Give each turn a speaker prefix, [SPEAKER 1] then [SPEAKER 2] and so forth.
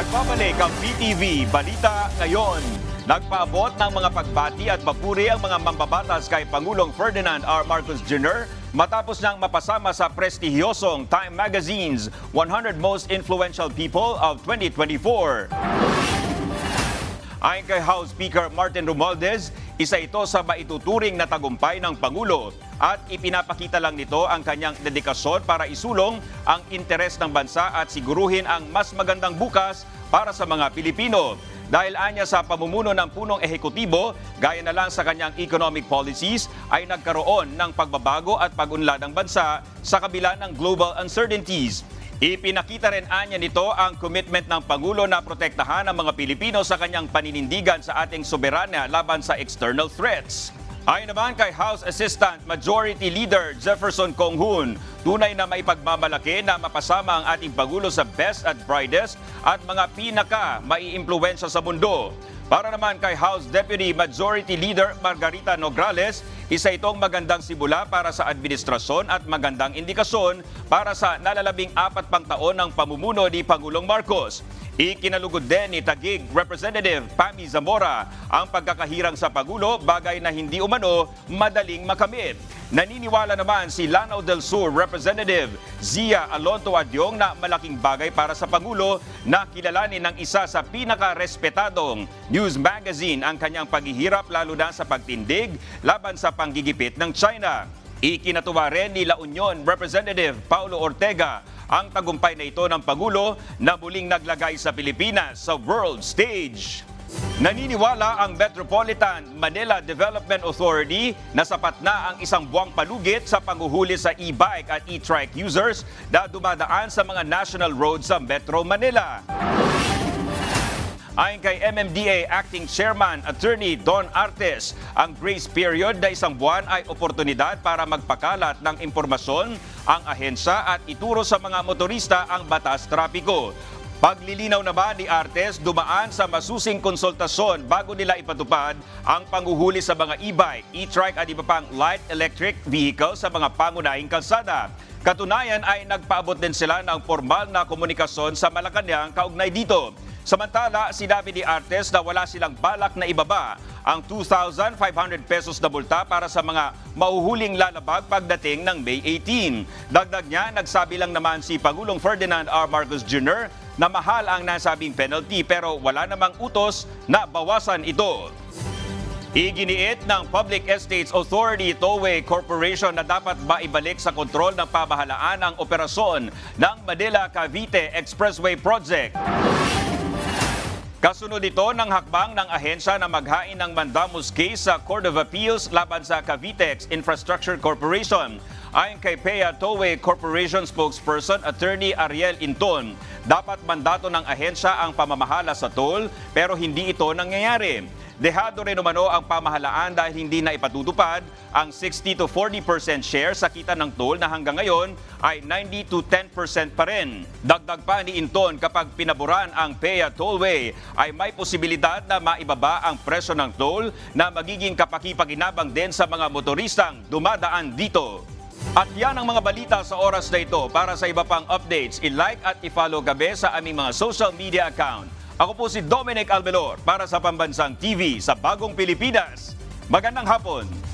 [SPEAKER 1] Nagbabalik ang PTV Balita Ngayon. Nagpaabot ng mga pagbati at papuri ang mga mambabatas kay Pangulong Ferdinand R. Marcos Jr. matapos niyang mapasama sa prestihiyosong Time Magazine's 100 Most Influential People of 2024. Ayon kay House Speaker Martin Romualdez, isa ito sa maituturing na tagumpay ng Pangulo at ipinapakita lang nito ang kanyang dedikasyon para isulong ang interes ng bansa at siguruhin ang mas magandang bukas para sa mga Pilipino. Dahil anya sa pamumuno ng punong ehekutibo, gaya na lang sa kanyang economic policies, ay nagkaroon ng pagbabago at pag-unlad ng bansa sa kabila ng global uncertainties. Ipinakita rin anya nito ang commitment ng Pangulo na protektahan ang mga Pilipino sa kanyang paninindigan sa ating soberanya laban sa external threats. Ayon naman kay House Assistant Majority Leader Jefferson Conghun, tunay na maipagmamalaki na mapasama ang ating Pangulo sa best at brightest at mga pinaka-maiimpluwensya sa mundo. Para naman kay House Deputy Majority Leader Margarita Nograles, isa itong magandang simula para sa administrasyon at magandang indikasyon para sa nalalabing 4 pang taon ng pamumuno ni Pangulong Marcos. Ikinalugod din ni Taguig Representative Pami Zamora ang pagkakahirang sa Pangulo, bagay na hindi umano madaling makamit. Naniniwala naman si Lanao del Sur Representative Zia Alonto Adyong na malaking bagay para sa Pangulo na kilalanin ng isa sa pinaka-respetadong news magazine ang kanyang paghihirap lalo na sa pagtindig laban sa panggigipit ng China. Ikinatuwa rin ni La Union Representative Paulo Ortega ang tagumpay na ito ng Pangulo na muling naglagay sa Pilipinas sa world stage. Naniniwala ang Metropolitan Manila Development Authority na sapat na ang isang buwang palugit sa panghuhuli sa e-bike at e-trike users na dumadaan sa mga national roads sa Metro Manila. Ayon kay MMDA Acting Chairman Attorney Don Artes, ang grace period na isang buwan ay oportunidad para magpakalat ng impormasyon ang ahensya at ituro sa mga motorista ang batas trapiko. Paglilinaw naman ni Artes, dumaan sa masusing konsultasyon bago nila ipatupad ang panghuhuli sa mga e-bike, e-trike at iba pang light electric vehicle sa mga pangunahing kalsada. Katunayan ay nagpaabot din sila ng formal na komunikasyon sa Malacanang kaugnay dito. Samantala, sinabi ni Artes na wala silang balak na ibaba ang 2,500 pesos na multa para sa mga mahuhuling lalabag pagdating ng May 18. Dagdag niya, nagsabi lang naman si Pangulong Ferdinand R. Marcos Jr. na mahal ang nasabing penalty pero wala namang utos na bawasan ito. Iginiit ng Public Estates Authority Tollway Corporation na dapat maibalik sa kontrol ng pamahalaan ang operasyon ng Manila-Cavite Expressway Project. Kasunod ito ng hakbang ng ahensya na maghain ng mandamus case sa Court of Appeals laban sa Cavitex Infrastructure Corporation. Ayon kay PEA Tollway Corporation spokesperson Attorney Ariel Inton, dapat mandato ng ahensya ang pamamahala sa toll pero hindi ito nangyayari. Dehado rin umano ang pamahalaan dahil hindi na ipatutupad ang 60 to 40% share sa kita ng toll na hanggang ngayon ay 90 to 10% pa rin. Dagdag pa ni Inton, kapag pinaboran ang PEA Tollway ay may posibilidad na maibaba ang presyo ng toll na magiging kapaki-pakinabang din sa mga motoristang dumadaan dito. At yan ang mga balita sa oras na ito. Para sa iba pang updates, i-like at i-follow gabi sa aming mga social media account. Ako po si Dominic Albelor para sa Pambansang TV sa Bagong Pilipinas. Magandang hapon!